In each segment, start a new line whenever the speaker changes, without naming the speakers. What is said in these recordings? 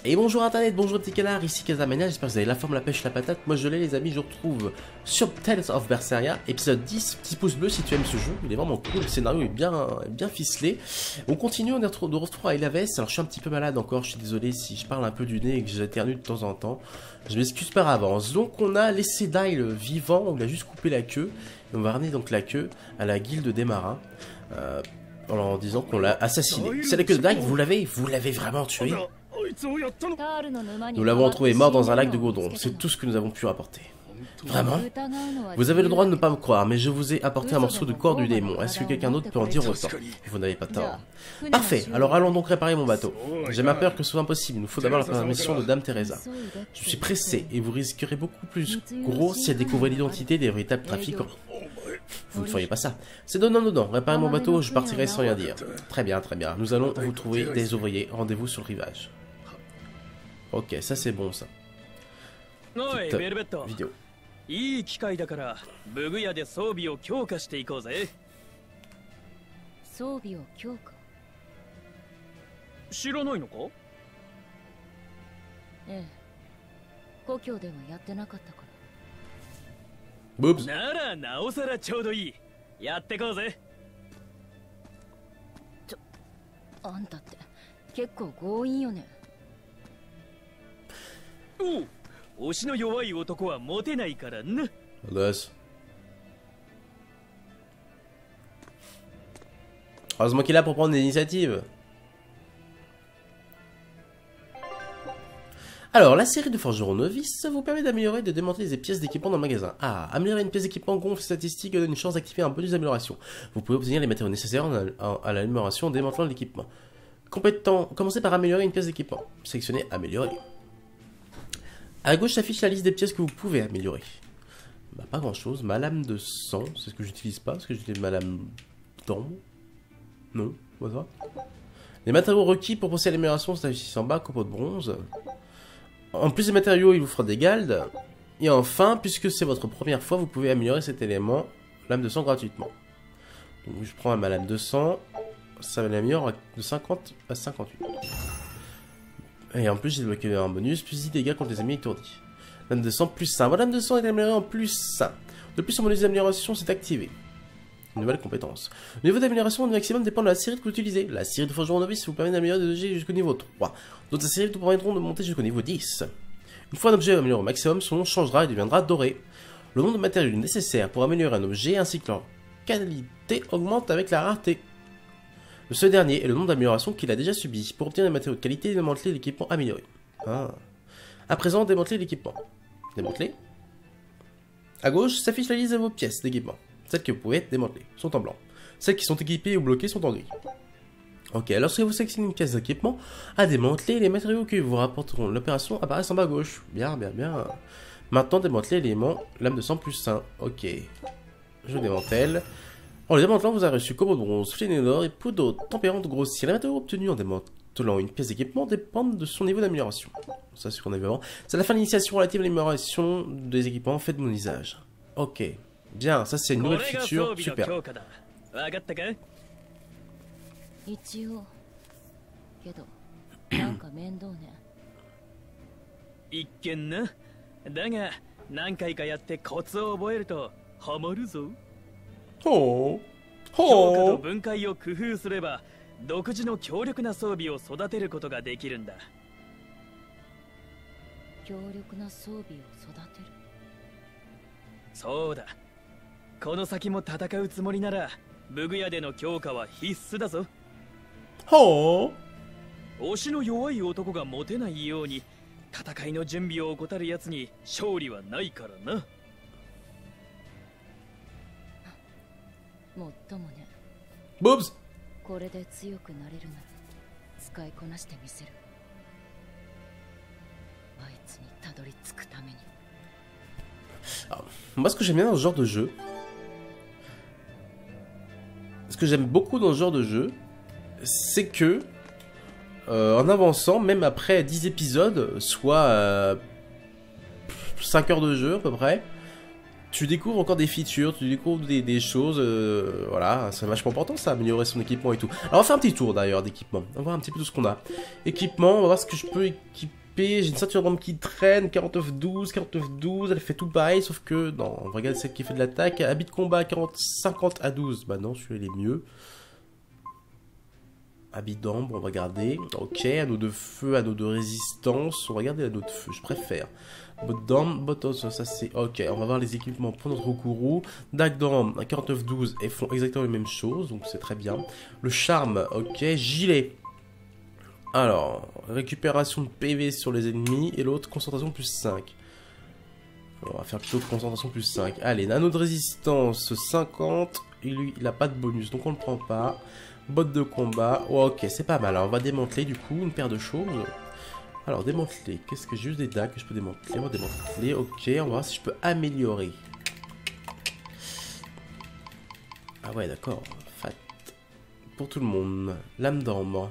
Et bonjour internet, bonjour petit canard, ici Casamania, j'espère que vous avez la forme, la pêche, la patate. Moi je l'ai les amis, je vous retrouve sur Tales of Berseria, épisode 10, petit pouce bleu si tu aimes ce jeu, il est vraiment cool, le scénario est bien ficelé. On continue, on est de retour à Elaves, alors je suis un petit peu malade encore, je suis désolé si je parle un peu du nez et que j'éternue de temps en temps. Je m'excuse par avance. Donc on a laissé Dyle vivant, on lui a juste coupé la queue, et on va ramener donc la queue à la guilde des marins. En disant qu'on l'a assassiné. C'est la queue de Dyle, vous l'avez vraiment tué? Nous l'avons trouvé mort dans un lac de goudron. C'est tout ce que nous avons pu rapporter. Vraiment? Vous avez le droit de ne pas me croire, mais je vous ai apporté un morceau de corps du démon. Est-ce que quelqu'un d'autre peut en dire autant? Vous n'avez pas tort. Parfait, alors allons donc réparer mon bateau. J'ai ma peur que ce soit impossible. Il nous faut d'abord la permission de Dame Teresa. Je suis pressé et vous risquerez beaucoup plus gros si elle découvrait l'identité des véritables trafiquants. Vous ne feriez pas ça. C'est donnant. Réparez mon bateau, je partirai sans rien dire. Très bien. Nous allons vous trouver des ouvriers. Rendez-vous sur le rivage. Ok, ça c'est bon ça. Petite vidéo.
いい機会だから武具屋で装備を強化していこうぜ。
装備を強化？
知らないのか？
ええ。故郷ではやってなかったから。
Boobs.
ならなおさらちょうどいい。やってこうぜ。
あんたって結構強引よね。
おう、推しの弱い男はモテないからな。
Heureusement qu'il est là pour prendre l'initiative. Alors, la série de forgerons novices vous permet d'améliorer et de démanteler des pièces d'équipement dans le magasin. Ah, améliorer une pièce d'équipement gonfle statistique donne une chance d'activer un bonus d'amélioration. Vous pouvez obtenir les matériaux nécessaires à l'amélioration en démantelant l'équipement. Compétent, commencez par améliorer une pièce d'équipement. Sélectionnez améliorer. À gauche s'affiche la liste des pièces que vous pouvez améliorer. Bah, pas grand chose. Ma lame de sang, c'est ce que j'utilise pas, parce que j'utilise ma lame d'ombre. Non, pas ça. Les matériaux requis pour procéder à l'amélioration s'affichent en bas, copeaux de bronze. En plus des matériaux, il vous fera des galdes. Et enfin, puisque c'est votre première fois, vous pouvez améliorer cet élément, lame de sang, gratuitement. Donc je prends ma lame de sang, ça m'améliore de 50 à 58. Et en plus, j'ai débloqué un bonus, plus 10 dégâts contre les ennemis étourdis. Lame de sang plus 1. Lame de sang est améliorée en plus 1. De plus, son bonus d'amélioration s'est activé. Une nouvelle compétence. Le niveau d'amélioration au maximum dépend de la série que vous utilisez. La série de forgeron novice vous permet d'améliorer des objets jusqu'au niveau 3. D'autres séries vous permettront de monter jusqu'au niveau 10. Une fois un objet amélioré au maximum, son nom changera et deviendra doré. Le nombre de matériaux nécessaires pour améliorer un objet ainsi que leur qualité augmente avec la rareté. Ce dernier est le nombre d'améliorations qu'il a déjà subi. Pour obtenir des matériaux de qualité, démanteler l'équipement amélioré. Ah. À présent, démanteler l'équipement. Démanteler. À gauche s'affiche la liste de vos pièces d'équipement. Celles que vous pouvez démanteler sont en blanc. Celles qui sont équipées ou bloquées sont en gris. Ok, lorsque vous sélectionnez une pièce d'équipement à démanteler, les matériaux que vous rapporteront de l'opération apparaissent en bas à gauche. Bien. Maintenant, démanteler l'élément lame de sang plus 1. Ok. Je démantèle. En le démantelant, vous avez reçu combo de bronze, filet d'or et poudre tempérante grossière. Les matériaux obtenus en démantelant une pièce d'équipement dépendent de son niveau d'amélioration. Ça, c'est ce qu'on a vu avant. C'est la fin de l'initiation relative à l'amélioration des équipements faits de mon usage. Ok. Bien, ça c'est une nouvelle feature, super.
一応けどなんか面倒ね。
一見な。だが何回かやってコツを覚えるとハマるぞ。強化と分解を工夫すれば独自の強力な装備を育てることができるんだ。
強力な装備を育てる。
そうだ。この先も戦うつもりなら武具屋での強化は必須だぞ。推しの弱い男がモテないように戦いの準備を怠るやつに勝利はないからな。
もっともね。
Boobs.
これで強くなれるなら使いこなしてみせる。あいつにたどり着くために。
Alors, moi, ce que j'aime bien dans ce genre de jeu, ce que j'aime beaucoup dans ce genre de jeu, c'est que, en avançant, même après 10 épisodes, soit 5 heures de jeu à peu près, tu découvres encore des features, tu découvres des choses, voilà, c'est vachement important ça, améliorer son équipement et tout. Alors on va faire un petit tour d'ailleurs d'équipement, on va voir un petit peu tout ce qu'on a. Équipement, on va voir ce que je peux équiper, j'ai une ceinture d'armes qui traîne, 49-12, elle fait tout pareil, sauf que, non, on regarde celle qui fait de l'attaque, habit de combat 50 à 12, bah non, celui-là il est mieux. Habit d'ambre, on va garder, ok, anneau de feu, anneau de résistance, on va garder l'anneau de feu, je préfère. Bottes d'ambre, bottes, ça c'est ok. On va voir les équipements pour notre Okuru. Dague d'ambre à 49-12 et font exactement les mêmes choses, donc c'est très bien. Le charme, ok. Gilet. Alors, récupération de PV sur les ennemis et l'autre concentration plus 5. On va faire plutôt de concentration plus 5. Allez, anneau de résistance 50. Il n'a pas de bonus, donc on ne le prend pas. Bottes de combat, oh, ok, c'est pas mal. Alors, on va démanteler du coup une paire de choses. Alors, démanteler. Qu'est-ce que j'ai juste des dagues que je peux démanteler? On va démanteler. Ok, on va voir si je peux améliorer. Ah ouais, d'accord. Fat. Pour tout le monde. Lame d'ambre.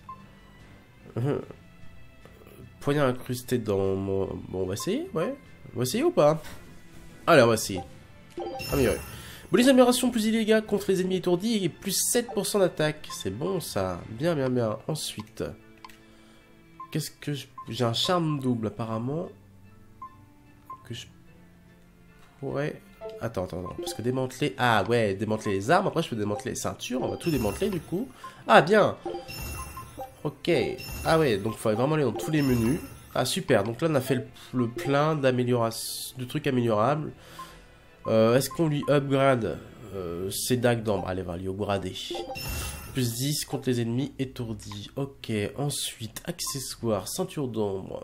Poignard incrusté d'ambre. Bon, on va essayer, ouais. On va essayer ou pas? Allez, on va essayer. Améliorer. Bonus amélioration plus illégal contre les ennemis étourdis et plus 7% d'attaque. C'est bon ça. Bien, bien, bien. Ensuite... Qu'est-ce que j'ai un charme double apparemment que je pourrais... Attends, parce que démanteler... Ah ouais, démanteler les armes, après je peux démanteler les ceintures, on va tout démanteler du coup. Ah bien. Ok. Ah ouais, donc il faudrait vraiment aller dans tous les menus. Ah super, donc là on a fait le plein d'amélioration, de trucs améliorables. Est-ce qu'on lui upgrade ses dagues d'ambre? Allez, on va lui upgrader. Plus 10 contre les ennemis étourdis. Ok, ensuite, accessoires, ceinture d'ombre.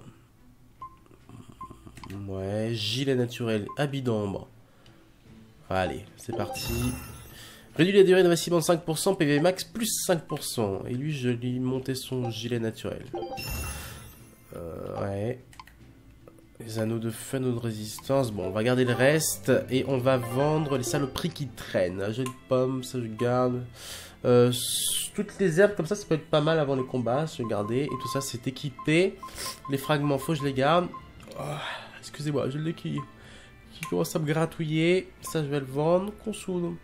Ouais, gilet naturel, habit d'ombre. Allez, c'est parti. Réduit la durée de vacillement de 5%, PV max plus 5%. Et lui, je lui montais son gilet naturel. Ouais. Les anneaux de feu, anneaux de résistance. Bon, on va garder le reste. Et on va vendre les saloperies qui traînent. Jeu de pommes, ça je garde. Toutes les herbes comme ça peut être pas mal avant les combats, je vais garder. Et tout ça c'est équipé. Les fragments faux je les garde. Oh, excusez-moi, je l'ai qui commence à me gratouiller. Ça je vais le vendre. Consoule.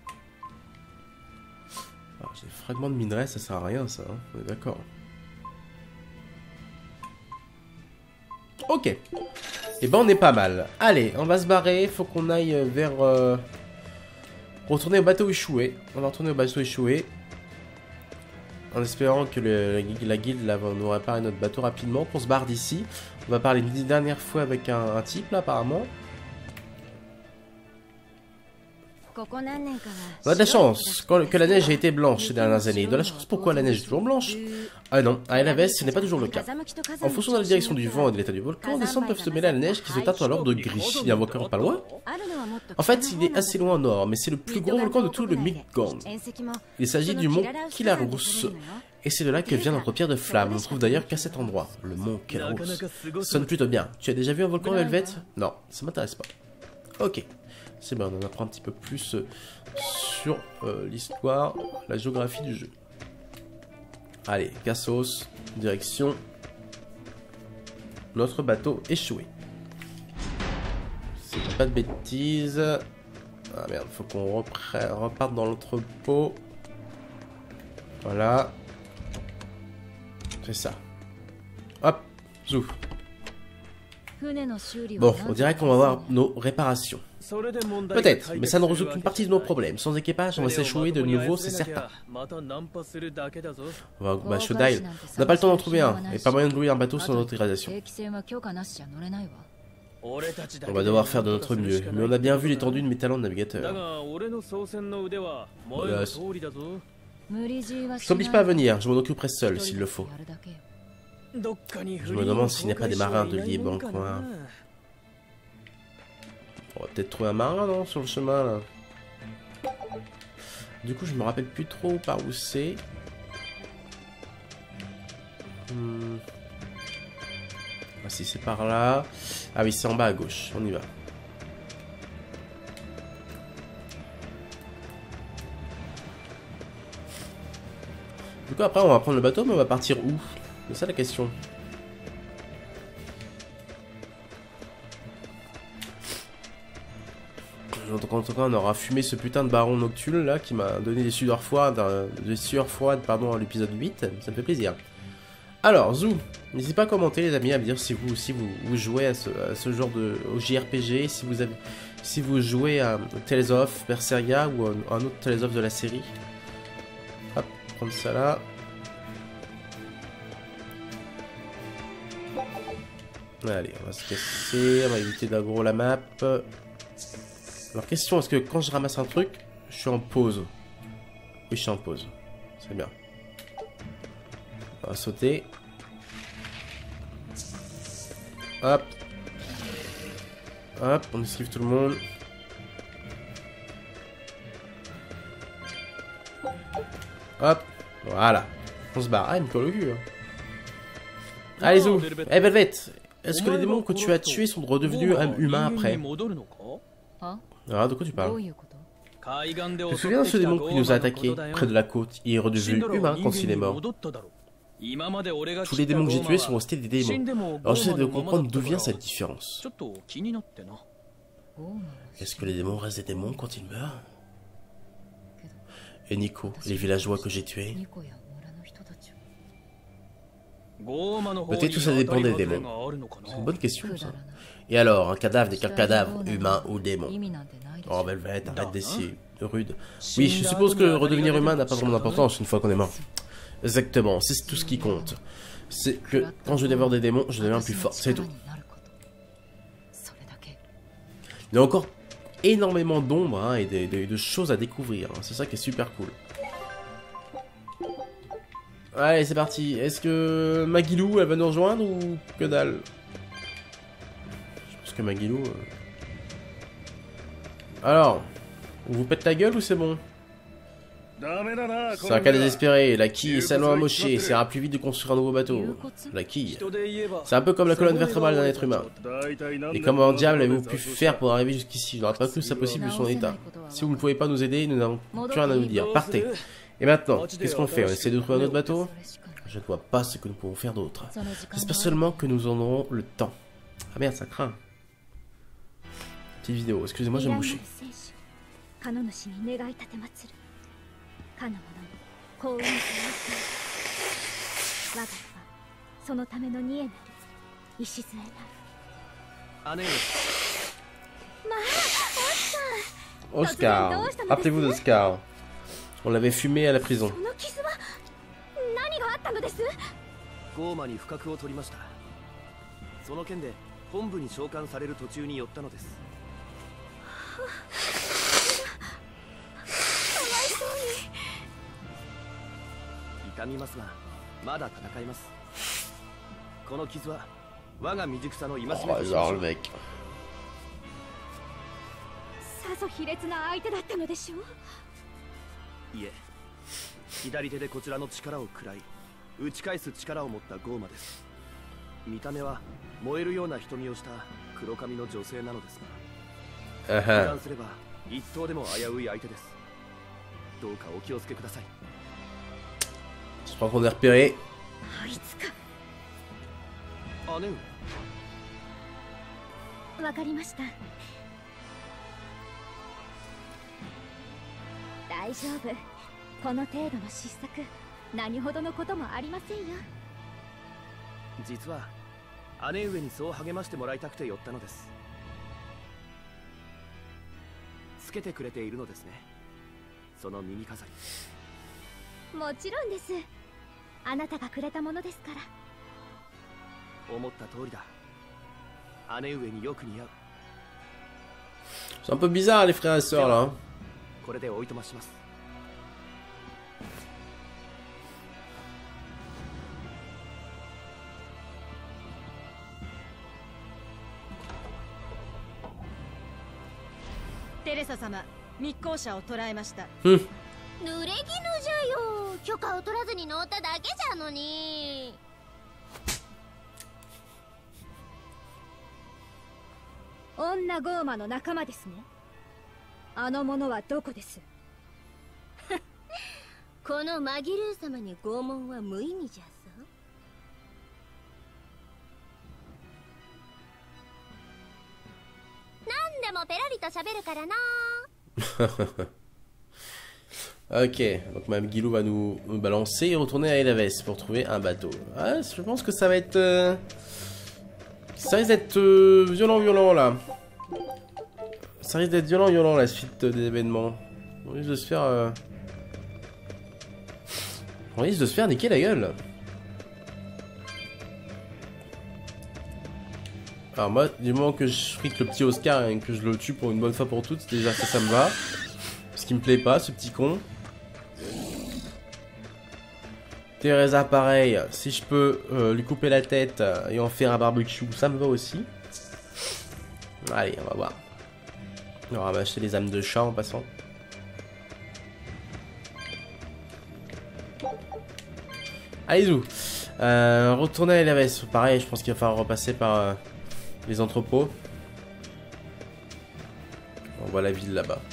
Ah, j'ai des fragments de minerai, ça sert à rien ça, hein. On est d'accord. Ok. Et ben on est pas mal. Allez, on va se barrer. Faut qu'on aille vers... retourner au bateau échoué. On va retourner au bateau échoué. En espérant que la guilde là, nous répare notre bateau rapidement. Qu'on se barre d'ici. On va parler une dernière fois avec un type là apparemment. On a de la chance que la neige ait été blanche ces dernières années. De la chance pourquoi la neige est toujours blanche? Ah non, à Elaves ce n'est pas toujours le cas. En fonction de la direction du vent et de l'état du volcan, des cendres peuvent se mêler à la neige qui se teinte alors de gris. Il y a un volcan pas loin? En fait, il est assez loin au nord, mais c'est le plus gros volcan de tout le Midgard. Il s'agit du mont Kilarus. Et c'est de là que vient notre pierre de flamme. On trouve d'ailleurs qu'à cet endroit, le mont Kilarus. Sonne plutôt bien. Tu as déjà vu un volcan Velvet? Non, ça m'intéresse pas. Ok. C'est bien, on en apprend un petit peu plus sur l'histoire, la géographie du jeu. Allez, Cassos, direction notre bateau échoué. C'est pas de bêtises. Ah merde, faut qu'on reparte dans l'entrepôt. Voilà. C'est ça. Hop, zouf. Bon, on dirait qu'on va voir nos réparations. Peut-être, mais ça ne résout qu'une partie de nos problèmes. Sans équipage, on va s'échouer de nouveau, c'est certain. On va au Shodai. On n'a pas le temps d'en trouver un, et pas moyen de louer un bateau sans autorisation. On va devoir faire de notre mieux, mais on a bien vu l'étendue de mes talents de navigateur. Je t'oblige pas à venir, je m'en occuperai seul s'il le faut. Je me demande s'il n'y a pas des marins de libre dans le coin. On va peut-être trouver un marin, non, sur le chemin, là. Du coup, je me rappelle plus trop par où c'est. Ah si, c'est par là. Ah oui, c'est en bas à gauche. On y va. Du coup, après, on va prendre le bateau, mais on va partir où? C'est ça la question. Donc en tout cas, on aura fumé ce putain de baron nocturne là qui m'a donné des sueurs froides, pardon, à l'épisode 8. Ça me fait plaisir. Alors, Zou, n'hésitez pas à commenter les amis, à me dire si vous aussi vous jouez à ce genre de au JRPG, si vous jouez à Tales of Berseria ou un autre Tales of de la série. Hop, prendre ça là. Allez, on va se casser, on va éviter d'aggro la map. Alors question, est-ce que quand je ramasse un truc, je suis en pause? Oui, je suis en pause. C'est bien. On va sauter. Hop. Hop, on esquive tout le monde. Hop. Voilà. On se barre. Ah, il me colle au cul. Hein. Allez, Zou. Eh, Velvet. Est-ce que les démons que tu as tués sont redevenus humains après? Ah, de quoi tu parles? Tu te souviens de ce démon qui nous a attaqués près de la côte? Il est redevenu humain quand il est mort. Tous les démons que j'ai tués sont restés des démons. Alors j'essaie de comprendre d'où vient cette différence. Est-ce que les démons restent des démons quand ils meurent? Et Nico, les villageois que j'ai tués? Peut-être que ça dépend des démons. C'est une bonne question ça. Et alors, un cadavre n'est qu'un cadavre, humain ou démon? Oh Velvet, arrête d'essayer, rude. Oui, je suppose que redevenir humain n'a pas vraiment d'importance une fois qu'on est mort. Exactement, c'est tout ce qui compte. C'est que quand je dévore des démons, je deviens plus fort, c'est tout. Il y a encore énormément d'ombres hein, et de choses à découvrir, hein. C'est ça qui est super cool. Allez, c'est parti. Est-ce que Magilou, elle va nous rejoindre ou que dalle? Je pense que Magilou... Alors, on vous pète la gueule ou c'est bon? C'est un cas désespéré. La quille est salement amochée. Ça ira plus vite de construire un nouveau bateau. La quille. C'est un peu comme la colonne vertébrale d'un être humain. Et comment diable avez-vous pu faire pour arriver jusqu'ici? Je n'aurais pas cru que ça possible vu son état. Si vous ne pouvez pas nous aider, nous n'avons plus rien à nous dire. Partez. Et maintenant, qu'est-ce qu'on fait? On essaie de trouver un autre bateau? Je ne vois pas ce que nous pouvons faire d'autre. J'espère seulement que nous en aurons le temps. Ah merde, ça craint. Petite vidéo, excusez-moi, je vais me boucher. Oscar, rappelez-vous d'Oscar. On l'avait fumé à la prison. Oh, genre le mec. Je crois qu'on est repéré. C'est un peu bizarre les frères et sœurs là. Ok, donc Mme Guilou va nous balancer et retourner à Elaves pour trouver un bateau. Ah, je pense que ça va être... Ça risque d'être violent là. Ça risque d'être violent la suite des événements. On risque de se faire... On risque de se faire niquer la gueule. Alors moi, du moment que je frique le petit Oscar et que je le tue pour une bonne fois pour toutes, déjà ça me va. Ce qui me plaît pas, ce petit con. Teresa pareil, si je peux lui couper la tête et en faire un barbecue, ça me va aussi. Allez, on va voir. On va ramasser les âmes de chat en passant. Allez, zou. Retourner à Elaves, pareil, je pense qu'il va falloir repasser par les entrepôts. On voit la ville là-bas.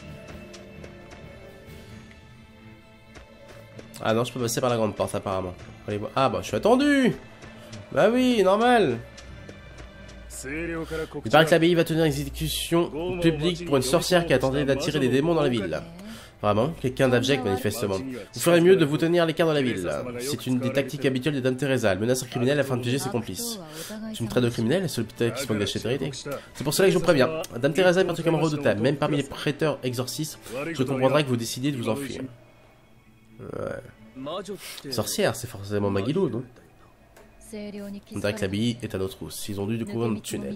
Ah non, je peux passer par la grande porte apparemment. Allez voir. Ah bah je suis attendu. Bah oui, normal. Il paraît que l'abbaye va tenir une exécution publique pour une sorcière qui a tenté d'attirer des démons dans la ville. Vraiment, quelqu'un d'abject manifestement. Vous ferez mieux de vous tenir à l'écart de la ville. C'est une des tactiques habituelles de Dame Teresa. Elle menace un criminel afin de piéger ses complices. Tu me traites de criminel, c'est l'hôpital qui se moque de la vérité. C'est pour cela que je vous préviens. Dame Teresa est particulièrement redoutable. Même parmi les prêteurs exorcistes, je comprendrai que vous décidiez de vous enfuir. Ouais. Sorcière, c'est forcément Magilou, non? On dirait que l'abbaye est à notre trousse. Ils ont dû découvrir notre tunnel.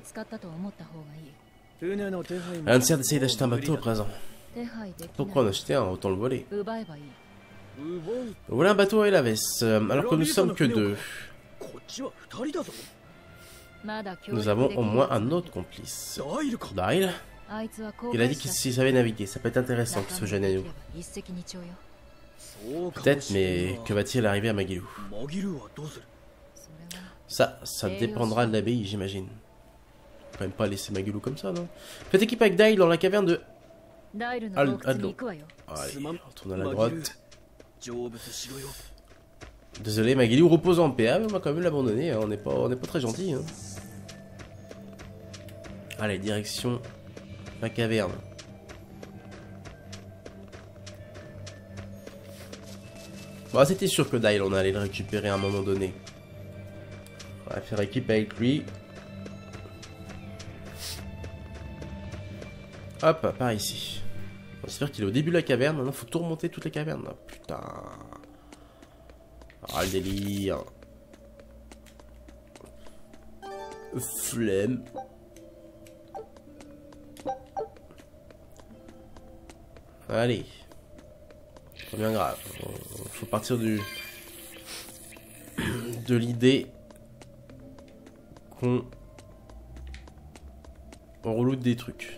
Rien ne sert d'essayer d'acheter un bateau au présent. Pourquoi en acheter un? Autant le voler. Voilà un bateau à Elaves, alors que nous sommes que deux. Nous avons au moins un autre complice. Dyle? Il a dit qu'il savait naviguer. Ça peut être intéressant qu'il soit jeune à nous. Peut-être, mais que va-t-il arriver à Magilou? Ça dépendra de l'abbaye, j'imagine. Quand même pas laisser Magilou comme ça, non? Faites équipe avec Dyle dans la caverne de... Allez, retourne à la droite. Désolé, Magilou repose en paix, mais on va quand même l'abandonner, hein. On n'est pas très gentil. Hein. Allez, direction la caverne. Bon, c'était sûr que Dyle, on allait le récupérer à un moment donné. On va faire équipe avec lui. Hop, par ici. J'espère qu'il est au début de la caverne. Maintenant, faut tout remonter toutes les cavernes. Oh, putain. Ah, le délire. Flemme. Allez. C'est bien grave. Faut partir de l'idée qu'on reloute des trucs.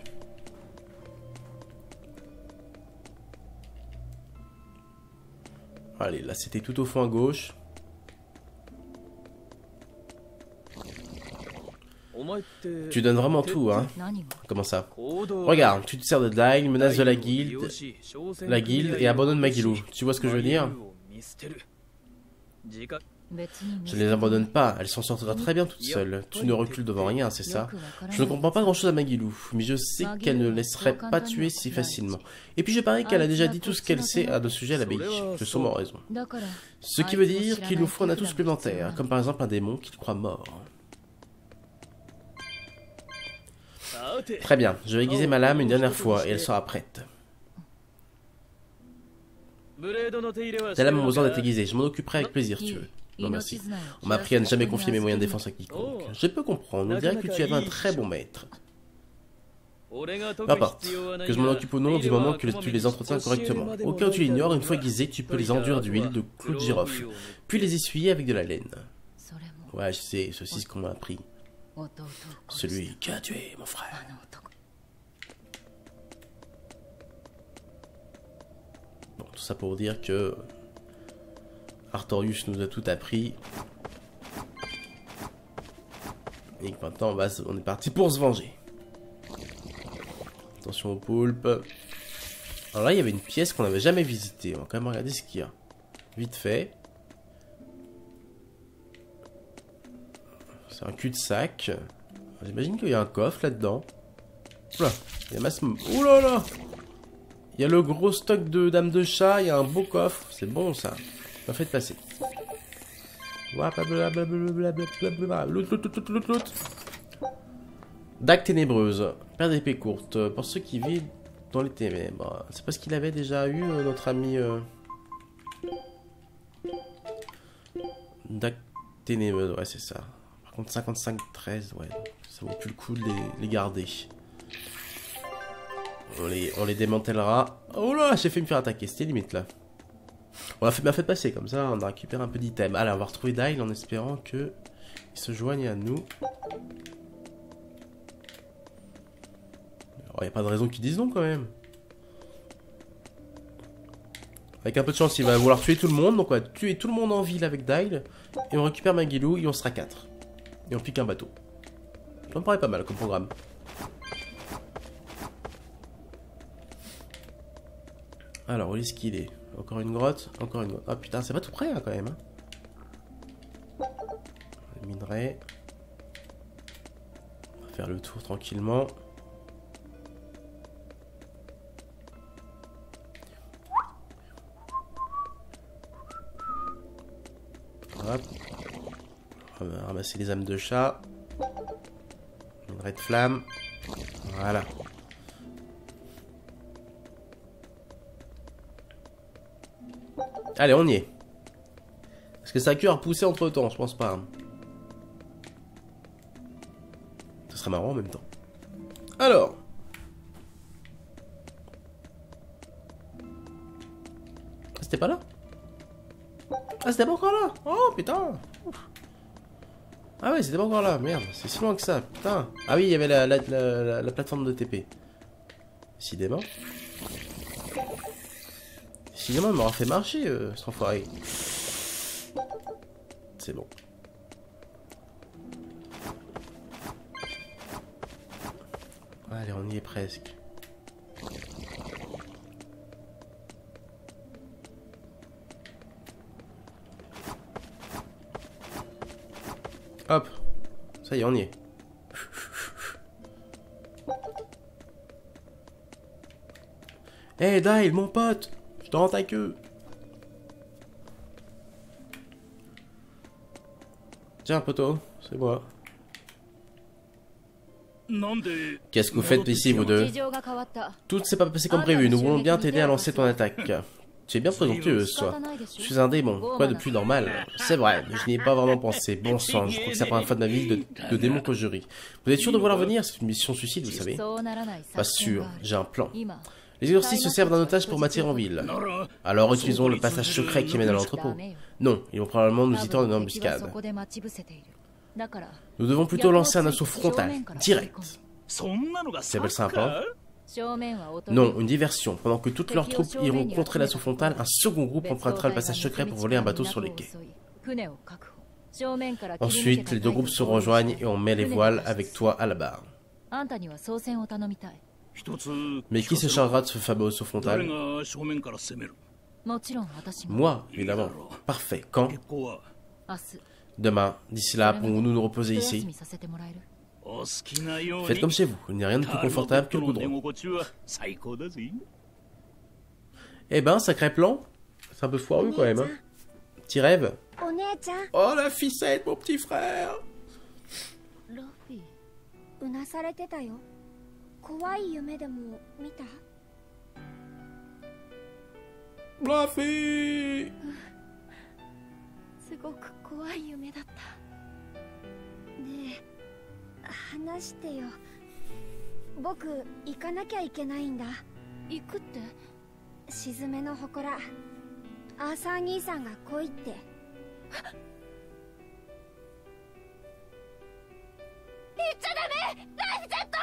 Allez, là c'était tout au fond à gauche. Tu donnes vraiment tout, hein? Comment ça? Regarde, tu te sers de Dyle, menace de la guilde et abandonne Magilou. Tu vois ce que je veux dire? Je ne les abandonne pas, elle s'en sortira très bien toute seule. Tu ne recules devant rien, c'est ça? Je ne comprends pas grand chose à Magilou, mais je sais qu'elle ne laisserait pas tuer si facilement. Et puis je parie qu'elle a déjà dit tout ce qu'elle sait à ce sujet à l'abbaye. Tu as sûrement raison. Ce qui veut dire qu'il nous faut un atout supplémentaire, comme par exemple un démon qui te croit mort. Très bien, je vais aiguiser ma lame une dernière fois et elle sera prête. Ta lame a besoin d'être aiguisée, je m'en occuperai avec plaisir, tu veux. Non merci. On m'a appris à ne jamais confier mes moyens de défense à quiconque. Je peux comprendre, on dirait que tu avais un très bon maître. Peu importe, que je m'en occupe ou non du moment que tu les entretiens correctement. Au cas où tu l'ignores, une fois aiguisés, tu peux les enduire d'huile de clous de girofle, puis les essuyer avec de la laine. Ouais, je sais, ceci ce qu'on m'a appris. Celui qui a tué mon frère. Bon, tout ça pour dire que Artorius nous a tout appris. Et que maintenant on est parti pour se venger. Attention au poulpe. Alors là il y avait une pièce qu'on n'avait jamais visitée. On va quand même regarder ce qu'il y a. Vite fait. C'est un cul-de-sac. J'imagine qu'il y a un coffre là-dedans. Oula, il y a masse... Ouh là là. Il y a le gros stock de dames de chat, il y a un beau coffre. C'est bon ça. Pas fait de passer. L'autre. Dague ténébreuse. Paire d'épées courtes. Pour ceux qui vivent dans les ténèbres. C'est pas ce qu'il avait déjà eu, notre ami... Dague ténébreuse, ouais c'est ça. Par contre 55-13, ouais. Ça vaut plus le coup de les garder. On les démantèlera. Oh là, j'ai fait me faire attaquer, c'était limite là. On a fait bien fait de passer, comme ça on a récupéré un peu d'items. Allez, on va retrouver Dyle en espérant que il se joigne à nous. Il n'y a pas de raison qu'ils disent non quand même. Avec un peu de chance, il va vouloir tuer tout le monde. Donc on va tuer tout le monde en ville avec Dyle. Et on récupère Magilou et on sera 4. Et on pique un bateau. Ça me paraît pas mal comme programme. Alors, où est-ce qu'il est? Encore une grotte, encore une grotte. Ah putain, c'est pas tout près hein, quand même. Le minerai. On va faire le tour tranquillement. Hop. On va ramasser les âmes de chat. Minerai de flamme. Voilà. Allez, on y est. Est-ce que ça a pu repousser entre temps? Je pense pas. Hein. Ce serait marrant en même temps. Alors. C'était pas là? Ah, c'était pas encore là? Oh putain! Ouf. Ah ouais, c'était pas encore là. Merde, c'est si loin que ça. Putain. Ah oui, il y avait la plateforme de TP. Décidément. Décidément, il m'aura fait marcher, cet enfoiré. C'est bon. Allez, on y est presque. Hop. Ça y est, on y est. Hey Dyle, mon pote! Je te rends ta queue. Tiens, poteau, c'est moi. Qu'est-ce que vous faites ici, vous deux? Tout ne s'est pas passé comme prévu. Nous voulons bien t'aider à lancer ton attaque. Tu es bien présomptueuse, toi. Je suis un démon. Quoi de plus normal? C'est vrai, mais je n'y ai pas vraiment pensé. Bon sang, je crois que c'est la première fois de ma vie de démon que je ris. Vous êtes sûr de vouloir venir? C'est une mission suicide, vous savez. Pas sûr, j'ai un plan. Les exorcistes se servent d'un otage pour m'attirer en ville. Alors utilisons le passage secret qui mène à l'entrepôt. Non, ils vont probablement nous y tendre une embuscade. Nous devons plutôt lancer un assaut frontal, direct. C'est bel simple, hein? Non, une diversion. Pendant que toutes leurs troupes iront contrer l'assaut frontal, un second groupe empruntera le passage secret pour voler un bateau sur les quais. Ensuite, les deux groupes se rejoignent et on met les voiles avec toi à la barre. Mais qui se chargera de ce fameux assaut frontal? Moi, évidemment. Parfait. Quand? Demain. D'ici là, pouvons-nous nous reposer ici? Faites comme chez vous. Il n'y a rien de plus confortable que le goudron. Eh ben, sacré plan. C'est un peu foireux quand même. Hein. Petit rêve. Oh, la ficette, mon petit frère. Fluffy!
すごく怖い夢だった。ねえ、話してよ。僕行かなきゃいけないんだ。行くって？しずめの祠。アーサー兄さんが来いって。行っちゃダメ！ライフジェット！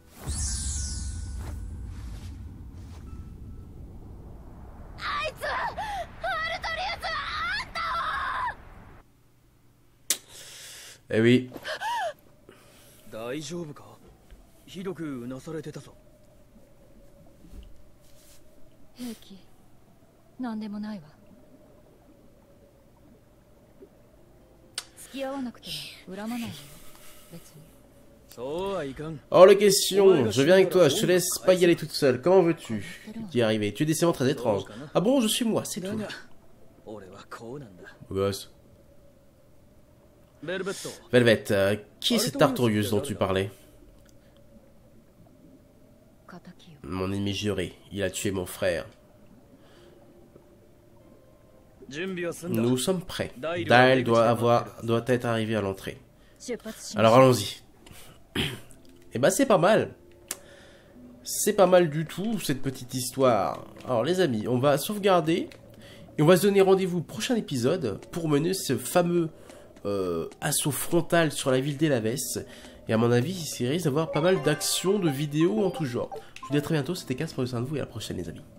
あいつはアルトリウスはあんたを。
Eh oui.
大丈夫か？ひどくうなされてたぞ。
平気。なんでもないわ。付き合わなくても恨まないよ。別に。
Hors la question, je viens avec toi, je te laisse pas y aller toute seule. Comment veux-tu y arriver? Tu es décidément très étrange. Ah bon, je suis moi, c'est tout. Beau gosse. Velvet, qui est cette artorieuse dont tu parlais? Mon ennemi juré, il a tué mon frère. Nous sommes prêts. Dael doit être arrivé à l'entrée. Alors allons-y. Et bah c'est pas mal. C'est pas mal du tout cette petite histoire. Alors les amis, on va sauvegarder. Et on va se donner rendez-vous au prochain épisode pour mener ce fameux assaut frontal sur la ville d'Elaves. Et à mon avis, il risque d'avoir pas mal d'actions, de vidéos en tout genre. Je vous dis à très bientôt, c'était Cass, prenez soin de vous et à la prochaine les amis.